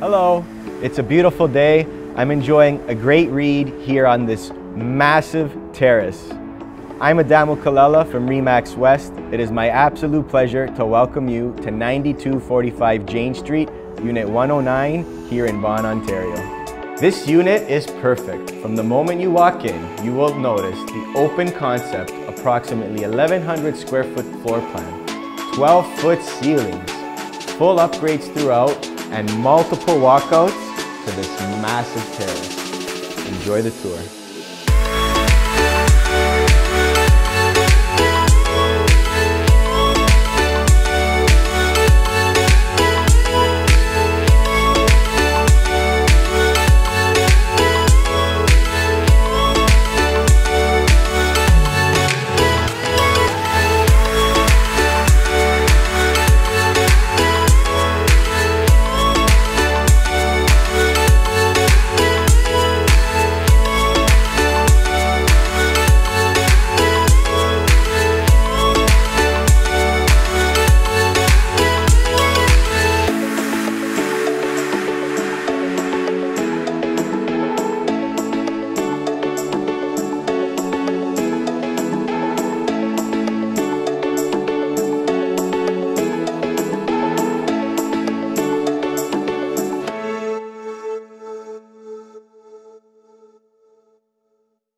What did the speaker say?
Hello, it's a beautiful day. I'm enjoying a great read here on this massive terrace. I'm Adamo Kalela from Remax West. It is my absolute pleasure to welcome you to 9245 Jane Street, Unit 109 here in Vaughan, Ontario. This unit is perfect. From the moment you walk in, you will notice the open concept, approximately 1,100 square foot floor plan, 12-foot ceilings, full upgrades throughout, and multiple walkouts to this massive terrace. Enjoy the tour.